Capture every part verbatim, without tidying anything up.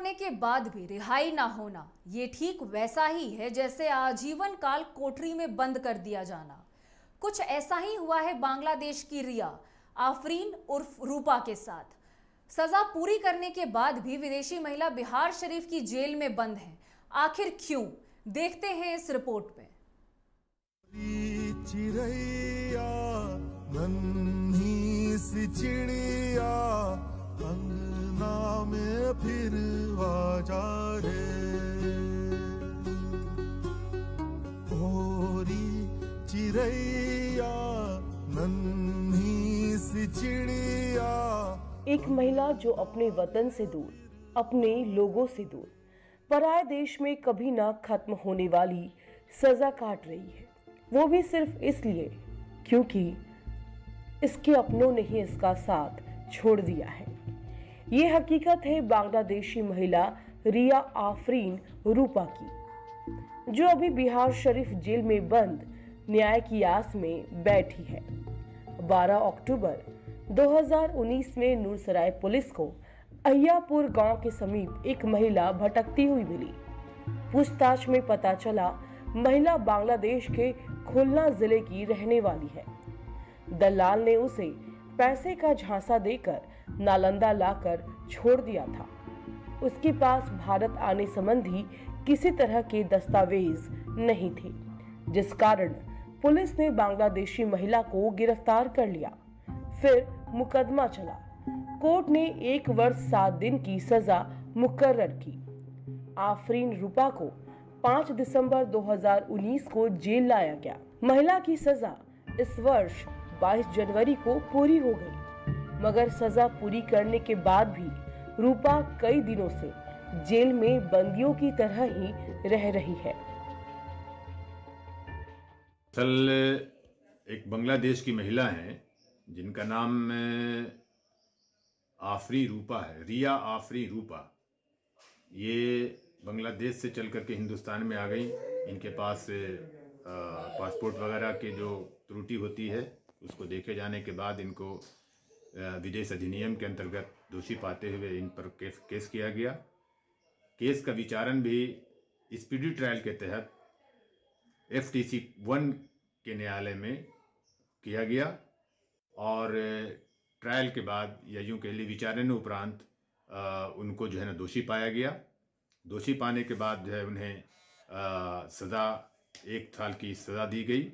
काटने के बाद भी रिहाई ना होना, ये ठीक वैसा ही है जैसे आजीवन काल कोठरी में बंद कर दिया जाना। कुछ ऐसा ही हुआ है बांग्लादेश की रिया आफरीन उर्फ रूपा के साथ। सजा पूरी करने के बाद भी विदेशी महिला बिहार शरीफ की जेल में बंद है। आखिर क्यों, देखते हैं इस रिपोर्ट में। चिड़ैया नन्ही सी चिड़िया अंगना में फिर आजा रे, ओरी चिड़ैया नन्ही सी चिड़िया। एक महिला जो अपने वतन से दूर, अपने लोगों से दूर, पराये देश में कभी ना खत्म होने वाली सजा काट रही है, वो भी सिर्फ इसलिए क्योंकि इसके अपनों ने ही इसका साथ छोड़ दिया है। ये हकीकत है बांग्लादेशी महिला रिया आफरीन रूपा की, जो अभी बिहार शरीफ जेल में बंद न्याय की आस में बैठी है। बारह अक्टूबर दो हज़ार उन्नीस में नूरसराय पुलिस को अहियापुर गांव के समीप एक महिला भटकती हुई मिली। पूछताछ में पता चला महिला बांग्लादेश के खुलना जिले की रहने वाली है। दलाल ने उसे पैसे का झांसा देकर नालंदा लाकर छोड़ दिया था। उसके पास भारत आने संबंधी किसी तरह के दस्तावेज नहीं थे, जिस कारण पुलिस ने बांग्लादेशी महिला को गिरफ्तार कर लिया। फिर मुकदमा चला। कोर्ट ने एक वर्ष सात दिन की सजा मुकर्रर की। आफरीन रूपा को पाँच दिसंबर दो हज़ार उन्नीस को जेल लाया गया। महिला की सजा इस वर्ष बाईस जनवरी को पूरी हो गई, मगर सजा पूरी करने के बाद भी रूपा कई दिनों से जेल में बंदियों की तरह ही रह रही है। कल एक बांग्लादेश की महिला है जिनका नाम आफरी रूपा है, रिया आफरी रूपा। ये बांग्लादेश से चल करके हिंदुस्तान में आ गई। इनके पास पासपोर्ट वगैरह की जो त्रुटि होती है उसको देखे जाने के बाद इनको विदेश अधिनियम के अंतर्गत दोषी पाते हुए इन पर केस केस किया गया। केस का विचारण भी स्पीडी ट्रायल के तहत एफ टी सी वन के न्यायालय में किया गया और ट्रायल के बाद या यूँ कह ली विचारण उपरांत उनको जो है ना दोषी पाया गया। दोषी पाने के बाद जो है उन्हें आ, सजा एक साल की सजा दी गई।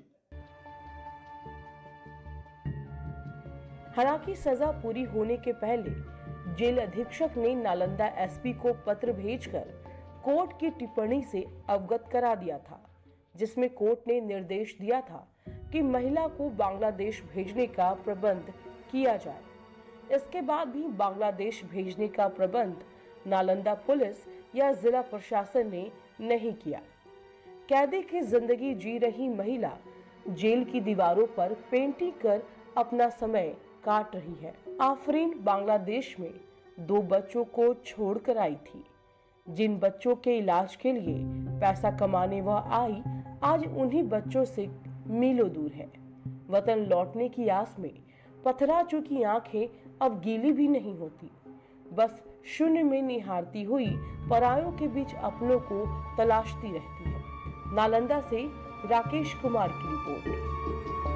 हालांकि सजा पूरी होने के पहले जेल अधीक्षक ने नालंदा एस पी को पत्र भेजकर कोर्ट की टिप्पणी से अवगत करा दिया था, जिसमें कोर्ट ने निर्देश दिया था कि महिला को बांग्लादेश भेजने का प्रबंध किया जाए। इसके बाद भी बांग्लादेश भेजने का प्रबंध नालंदा पुलिस या जिला प्रशासन ने नहीं किया। कैदी की जिंदगी जी रही महिला जेल की दीवारों पर पेंटिंग कर अपना समय काट रही है। आफरीन बांग्लादेश में दो बच्चों को छोड़कर आई थी, जिन बच्चों के इलाज के लिए पैसा कमाने वह आई, आज उन्हीं बच्चों से मीलों दूर है। वतन लौटने की आस में पथरा चुकी आंखें अब गीली भी नहीं होती, बस शून्य में निहारती हुई परायों के बीच अपनों को तलाशती रहती है। नालंदा से राकेश कुमार की रिपोर्ट।